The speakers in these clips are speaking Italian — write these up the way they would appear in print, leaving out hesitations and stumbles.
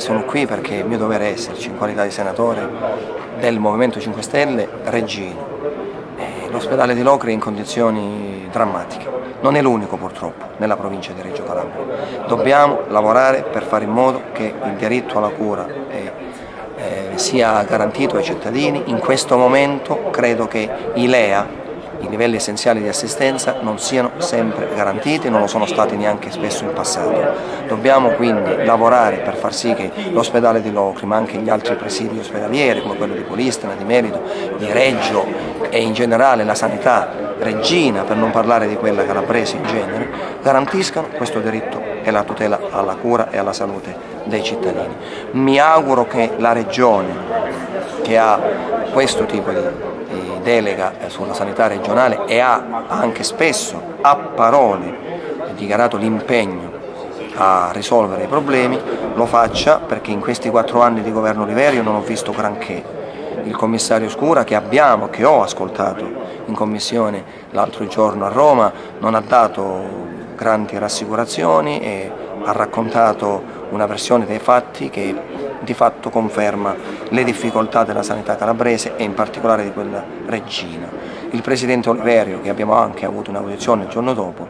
sono qui perché è mio dovere esserci in qualità di senatore del Movimento 5 Stelle Reggino. L'ospedale di Locri è in condizioni drammatiche, non è l'unico purtroppo nella provincia di Reggio Calabria. Dobbiamo lavorare per fare in modo che il diritto alla cura sia garantito ai cittadini. In questo momento credo che i LEA, i livelli essenziali di assistenza, non siano sempre garantiti, non lo sono stati neanche spesso in passato. Dobbiamo quindi lavorare per far sì che l'ospedale di Locri, ma anche gli altri presidi ospedalieri come quello di Polistena, di Merito, di Reggio e in generale la sanità reggina, per non parlare di quella calabrese in genere, garantiscano questo diritto e la tutela alla cura e alla salute dei cittadini. Mi auguro che la Regione, che ha questo tipo di delega sulla sanità regionale e ha anche spesso a parole dichiarato l'impegno a risolvere i problemi, lo faccia, perché in questi 4 anni di governo Oliverio non ho visto granché. Il commissario Scura che ho ascoltato in commissione l'altro giorno a Roma, non ha dato grandi rassicurazioni e ha raccontato una versione dei fatti che di fatto conferma le difficoltà della sanità calabrese e in particolare di quella reggina. Il presidente Oliverio, che abbiamo anche avuto un'audizione il giorno dopo,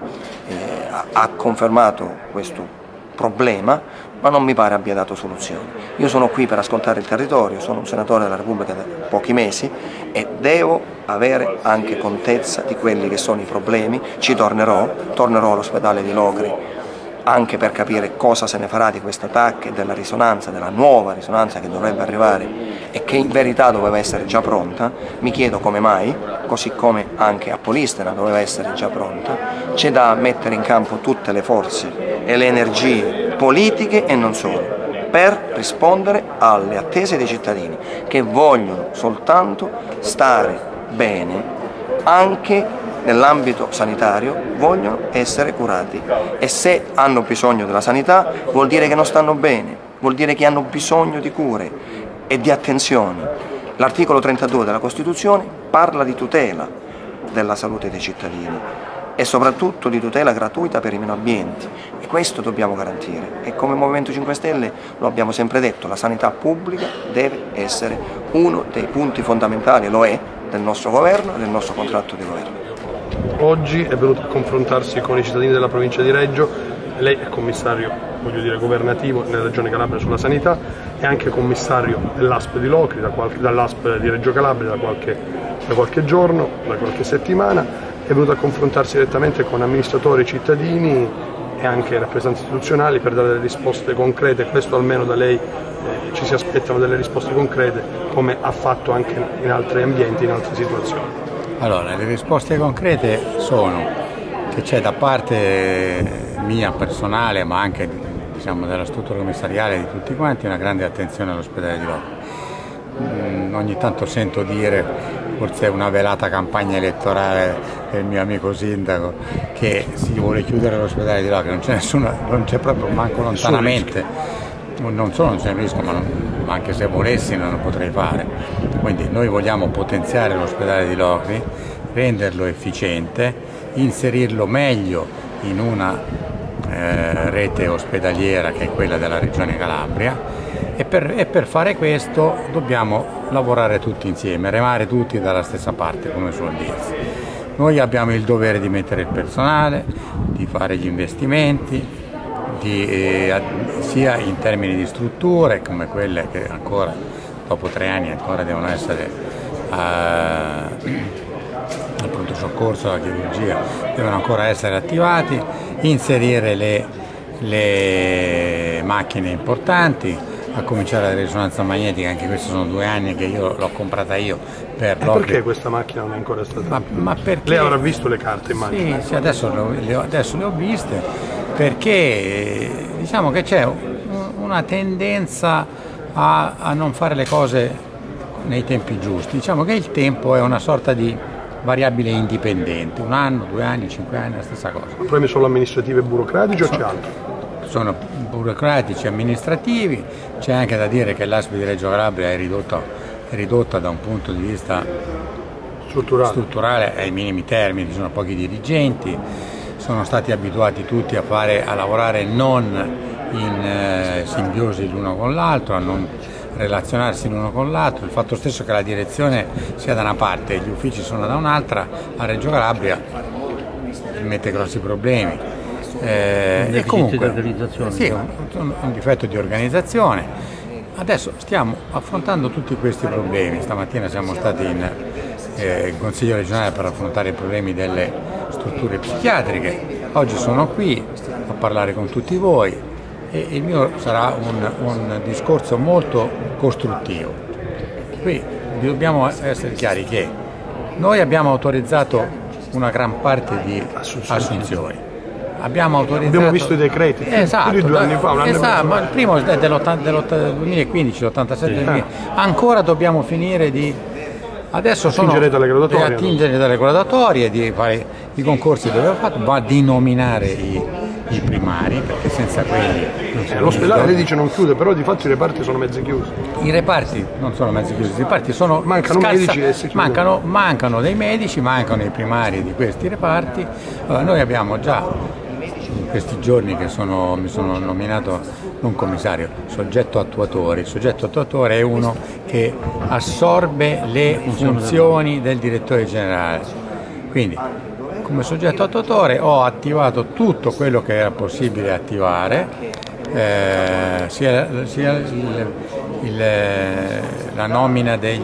ha confermato questo problema, ma non mi pare abbia dato soluzioni. Io sono qui per ascoltare il territorio, sono un senatore della Repubblica da pochi mesi e devo avere anche contezza di quelli che sono i problemi. Ci tornerò all'ospedale di Locri anche per capire cosa se ne farà di questa TAC e della risonanza, della nuova risonanza che dovrebbe arrivare e che in verità doveva essere già pronta. Mi chiedo come mai, così come anche a Polistena doveva essere già pronta. C'è da mettere in campo tutte le forze e le energie politiche e non solo per rispondere alle attese dei cittadini che vogliono soltanto stare bene anche nell'ambito sanitario, vogliono essere curati e se hanno bisogno della sanità vuol dire che non stanno bene, vuol dire che hanno bisogno di cure e di attenzioni. L'articolo 32 della Costituzione parla di tutela della salute dei cittadini e soprattutto di tutela gratuita per i meno abbienti e questo dobbiamo garantire e come Movimento 5 Stelle lo abbiamo sempre detto, la sanità pubblica deve essere uno dei punti fondamentali, lo è, del nostro governo e del nostro contratto di governo. Oggi è venuto a confrontarsi con i cittadini della provincia di Reggio, lei è commissario, voglio dire, governativo nella regione Calabria sulla sanità, è anche commissario dell'ASP di Locri, dall'ASP di Reggio Calabria da qualche giorno, da qualche settimana, è venuto a confrontarsi direttamente con amministratori, cittadini e anche rappresentanti istituzionali per dare delle risposte concrete, questo almeno da lei ci si aspettano delle risposte concrete come ha fatto anche in altri ambienti, in altre situazioni. Allora, le risposte concrete sono che c'è da parte mia personale, ma anche diciamo, della struttura commissariale di tutti quanti, una grande attenzione all'ospedale di Locri. Ogni tanto sento dire, forse è una velata campagna elettorale del mio amico sindaco, che si vuole chiudere l'ospedale di Locri, non c'è nessuno, non c'è proprio manco lontanamente. Non solo non c'è un rischio, ma anche se volessi non lo potrei fare. Quindi noi vogliamo potenziare l'ospedale di Locri, renderlo efficiente, inserirlo meglio in una rete ospedaliera che è quella della Regione Calabria e per fare questo dobbiamo lavorare tutti insieme, remare tutti dalla stessa parte, come suol dirsi. Noi abbiamo il dovere di mettere il personale, di fare gli investimenti, sia in termini di strutture come quelle che ancora dopo 3 anni ancora devono essere al pronto soccorso, alla chirurgia, devono ancora essere attivati, inserire le macchine importanti, a cominciare dalla risonanza magnetica, anche questi sono 2 anni che io l'ho comprata io per Locri. Perché questa macchina non è ancora stata? Ma perché? Lei avrà visto le carte, immagino. Sì, adesso le ho viste, perché diciamo che c'è una tendenza a non fare le cose nei tempi giusti. Diciamo che il tempo è una sorta di variabile indipendente, 1 anno, 2 anni, 5 anni, la stessa cosa. Problemi solo amministrativi e burocratici o c'è altro? Sono burocratici e amministrativi, c'è anche da dire che l'ASP di Reggio Calabria è ridotta da un punto di vista strutturale ai minimi termini, ci sono pochi dirigenti, sono stati abituati tutti a lavorare non in simbiosi l'uno con l'altro, a non relazionarsi l'uno con l'altro. Il fatto stesso che la direzione sia da una parte e gli uffici sono da un'altra, a Reggio Calabria mette grossi problemi. E comunque sì, un difetto di organizzazione. Adesso stiamo affrontando tutti questi problemi. Stamattina siamo stati in Consiglio regionale per affrontare i problemi delle strutture psichiatriche. Oggi sono qui a parlare con tutti voi e il mio sarà un discorso molto costruttivo. Qui dobbiamo essere chiari che noi abbiamo autorizzato una gran parte di assunzioni. Abbiamo visto i decreti più di 2 anni fa, ma il primo è del 2015, l'87, ancora dobbiamo finire di attingere dalle graduatorie, di fare i concorsi dove ho fatto, ma di nominare i primari, perché senza quelli l'ospedale lei dice non chiude, però di fatto i reparti sono mezzi chiusi. I reparti non sono mezzi chiusi, i reparti sono mancano dei medici, mancano i primari di questi reparti. Allora, noi abbiamo già in questi giorni che mi sono nominato non commissario, soggetto attuatore. Il soggetto attuatore è uno che assorbe le funzioni del direttore generale. Quindi come soggetto attuatore ho attivato tutto quello che era possibile attivare, sia la nomina dei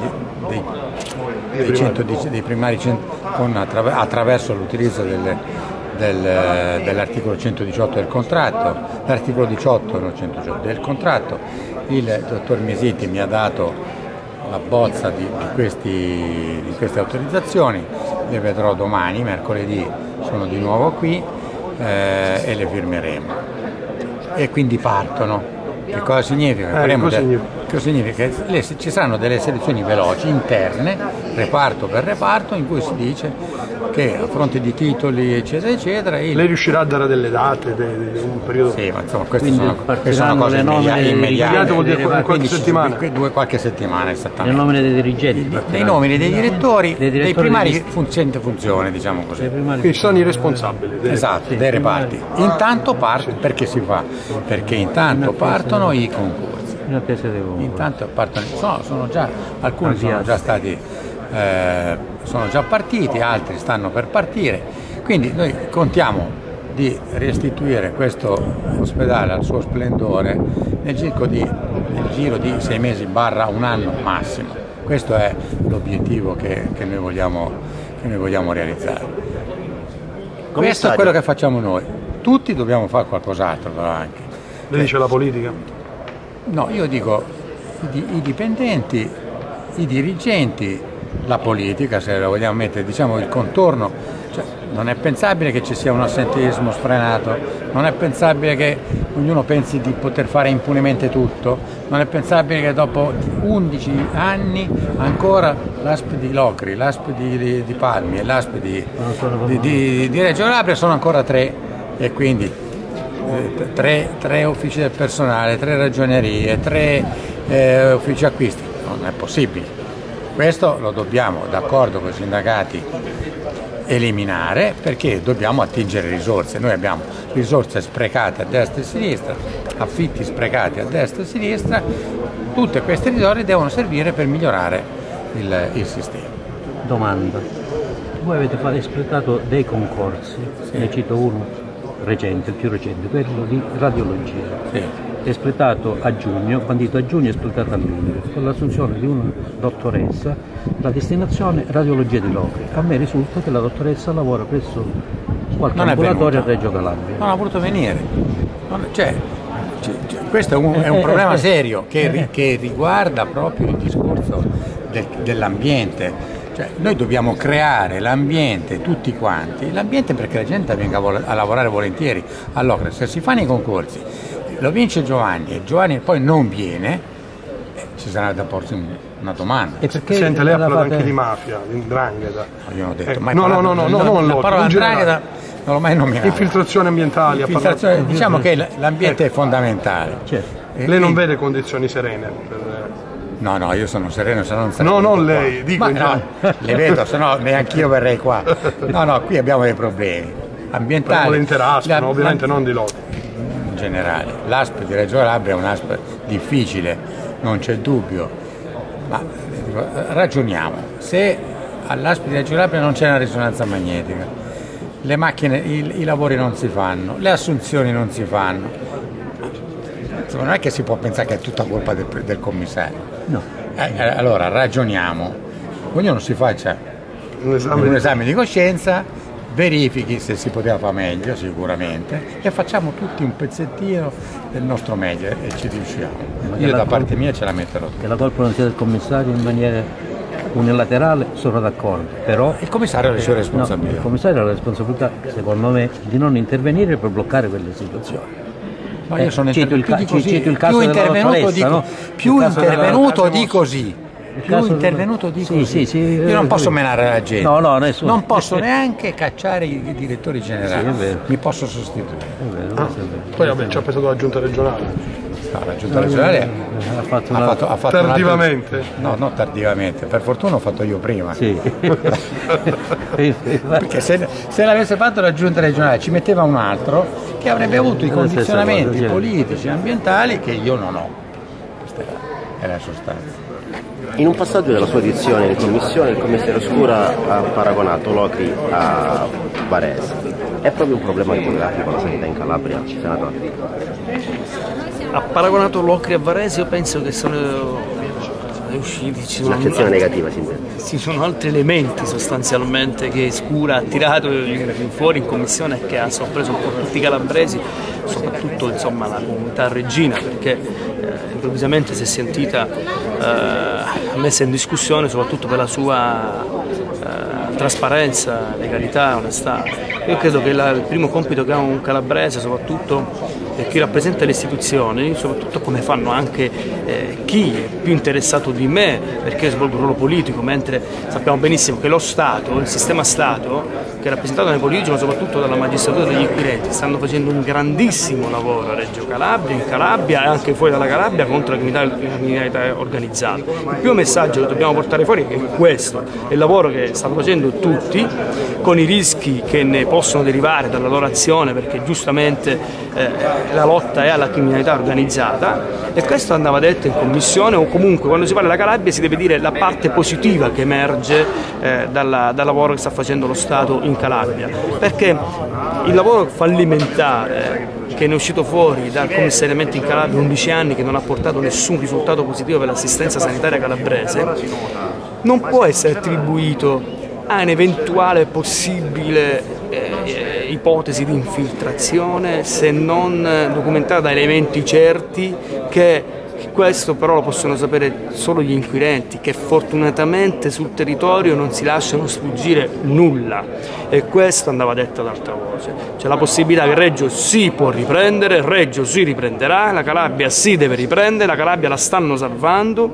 primari attraverso l'utilizzo dell'articolo 118 del contratto, l'articolo 18 non 118 del contratto. Il dottor Mesiti mi ha dato la bozza di queste autorizzazioni, le vedrò domani, mercoledì sono di nuovo qui e le firmeremo e quindi partono. Che cosa significa? Cosa significa? Che ci saranno delle selezioni veloci interne, reparto per reparto, in cui si dice che a fronte di titoli eccetera eccetera lei riuscirà a dare delle date, un periodo? Sì, ma insomma queste sono cose immediate, vuol dire qualche settimana? Qualche settimana esattamente. Le nomine dei dirigenti? Dei nomini dei direttori, dei primari funzione, diciamo così. Quindi ci sono i responsabili dei reparti. Intanto perché si fa? Perché intanto partono i concorsi. Intanto partono, alcuni sono già stati sono già partiti, altri stanno per partire, quindi noi contiamo di restituire questo ospedale al suo splendore nel giro di 6 mesi / un anno massimo. Questo è l'obiettivo che noi vogliamo realizzare. Questo è quello che facciamo noi. Tutti dobbiamo fare qualcos'altro però anche. Lei dice la politica? No, io dico i dipendenti, i dirigenti, la politica, se la vogliamo mettere, diciamo il contorno. Cioè, non è pensabile che ci sia un assenteismo sfrenato, non è pensabile che ognuno pensi di poter fare impunemente tutto, non è pensabile che dopo 11 anni ancora l'ASP di Locri, l'ASP di Palmi e l'ASP di Reggio Calabria sono ancora 3 e quindi 3 uffici del personale, 3 ragionerie, 3 uffici acquisti. Non è possibile. Questo lo dobbiamo, d'accordo con i sindacati, eliminare perché dobbiamo attingere risorse. Noi abbiamo risorse sprecate a destra e a sinistra, affitti sprecati a destra e a sinistra, tutte queste risorse devono servire per migliorare il sistema. Domanda, voi avete espletato dei concorsi, ne cito uno recente, il più recente, quello di radiologia. Sì. Espletato a giugno, bandito a giugno e espletato a luglio, con l'assunzione di una dottoressa, la destinazione radiologia di Locri. A me risulta che la dottoressa lavora presso qualche ambulatorio a Reggio Calabria. Non ha voluto venire. Questo è un problema serio che riguarda proprio il discorso dell'ambiente. Cioè, noi dobbiamo creare l'ambiente tutti quanti, l'ambiente perché la gente venga a lavorare volentieri. Allora, se si fanno i concorsi, lo vince Giovanni e Giovanni poi non viene, ci sarà da porsi una domanda. E perché sente, lei ha parlato anche di mafia, di 'ndrangheta. Io non ho detto, mai no, la parola 'ndrangheta non l'ho mai nominata. Infiltrazioni ambientali. Diciamo che l'ambiente è fondamentale. Certo. Lei non vede condizioni serene? No, io sono sereno, se non sarei. No, non lei, dico le vedo, se no neanche io verrei qua. No, qui abbiamo dei problemi ambientali. Le interascano, ovviamente non di loro. generale. L'ASP di Reggio Calabria è un'ASP difficile, non c'è dubbio, ma ragioniamo. Se all'ASP di Reggio Calabria non c'è una risonanza magnetica, le macchine, i lavori non si fanno, le assunzioni non si fanno, insomma, non è che si può pensare che è tutta colpa del commissario. No. Allora ragioniamo, ognuno si faccia un esame di coscienza, verifichi se si poteva fare meglio sicuramente e facciamo tutti un pezzettino del nostro meglio e ci riusciamo. Io da parte mia ce la metterò. Che la colpa non sia del commissario in maniera unilaterale, sono d'accordo, però Il commissario ha le sue responsabilità. No, il commissario ha la responsabilità, secondo me, di non intervenire per bloccare quelle situazioni. No, io sono cito il caso più intervenuto di no? più intervenuto di così. Più caso intervenuto di così. Sì, io non posso menare la gente, no, nessuno. Non posso neanche cacciare i direttori generali, Sì, è vero. mi posso sostituire. È vero, questo è vero. Poi vabbè, ci ha pensato la giunta regionale. No, la giunta regionale ha fatto ha fatto Tardivamente? No, non tardivamente, per fortuna ho fatto io prima. Sì. Perché se l'avesse fatto la giunta regionale ci metteva un altro che avrebbe avuto i condizionamenti politici e ambientali che io non ho. Questa è la sostanza. In un passaggio della sua audizione in commissione, il commissario Scura ha paragonato Locri a Varese. È proprio un problema demografico la sanità in Calabria, senatore? Ha paragonato Locri a Varese, io penso che sono usciti. Un'accezione negativa, si ci sono altri elementi sostanzialmente che Scura ha tirato fuori in commissione e che ha sorpreso un po' tutti i calabresi, soprattutto insomma, la comunità reggina, perché improvvisamente si è sentita messa in discussione soprattutto per la sua trasparenza, legalità, onestà. Io credo che il primo compito che ha un calabrese, soprattutto chi rappresenta le istituzioni, soprattutto come fanno anche chi è più interessato di me perché svolgo un ruolo politico, mentre sappiamo benissimo che lo Stato, il sistema Stato, che è rappresentato dai politici ma soprattutto dalla magistratura e dagli inquirenti, stanno facendo un grandissimo lavoro a Reggio Calabria, in Calabria e anche fuori dalla Calabria contro la criminalità organizzata. Il primo messaggio che dobbiamo portare fuori è questo, è il lavoro che stanno facendo tutti, con i rischi che ne possono derivare dalla loro azione, perché giustamente la lotta è alla criminalità organizzata, e questo andava detto in commissione, o comunque quando si parla della Calabria si deve dire la parte positiva che emerge dal lavoro che sta facendo lo Stato in Calabria, perché il lavoro fallimentare che ne è uscito fuori dal commissariamento in Calabria, 11 anni, che non ha portato nessun risultato positivo per l'assistenza sanitaria calabrese, non può essere attribuito a un'eventuale possibile ipotesi di infiltrazione, se non documentata da elementi certi, che questo però lo possono sapere solo gli inquirenti, che fortunatamente sul territorio non si lasciano sfuggire nulla, e questo andava detto ad alta voce. C'è la possibilità che Reggio si può riprendere, Reggio si riprenderà, la Calabria si deve riprendere, la Calabria la stanno salvando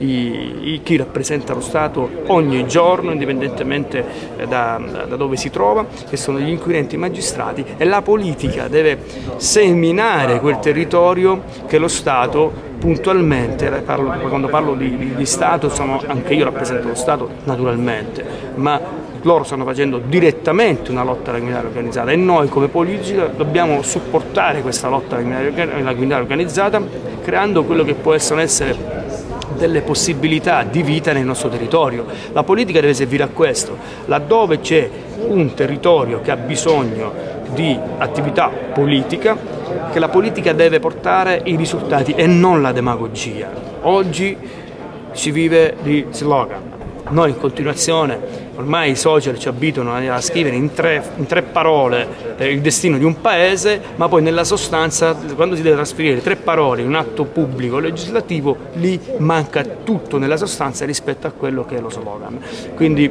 chi rappresenta lo Stato ogni giorno, indipendentemente da dove si trova, che sono gli inquirenti e i magistrati, e la politica deve seminare quel territorio che lo Stato puntualmente, quando parlo di Stato, anche io rappresento lo Stato naturalmente, ma loro stanno facendo direttamente una lotta alla criminalità organizzata, e noi come politica dobbiamo supportare questa lotta alla criminalità organizzata, creando quello che possono essere delle possibilità di vita nel nostro territorio. La politica deve servire a questo, laddove c'è un territorio che ha bisogno di attività politica, che la politica deve portare i risultati e non la demagogia. Oggi si vive di slogan. Noi in continuazione, ormai i social ci abituano a scrivere in tre parole il destino di un paese, ma poi nella sostanza, quando si deve trasferire 3 parole in un atto pubblico legislativo, lì manca tutto nella sostanza rispetto a quello che è lo slogan. Quindi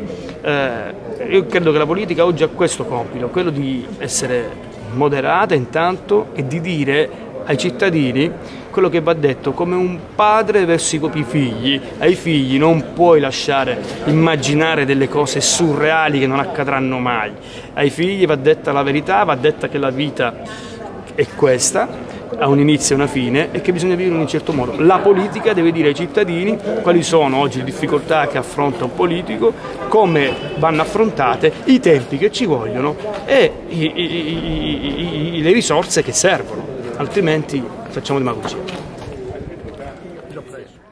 io credo che la politica oggi ha questo compito, quello di essere moderata intanto e di dire ai cittadini quello che va detto come un padre verso i propri figli. Ai figli non puoi lasciare immaginare delle cose surreali che non accadranno mai. Ai figli va detta la verità, va detta che la vita è questa, ha un inizio e una fine, e che bisogna vivere in un certo modo. La politica deve dire ai cittadini quali sono oggi le difficoltà che affronta un politico, come vanno affrontate, i tempi che ci vogliono e le risorse che servono. altrimenti facciamo demagogia.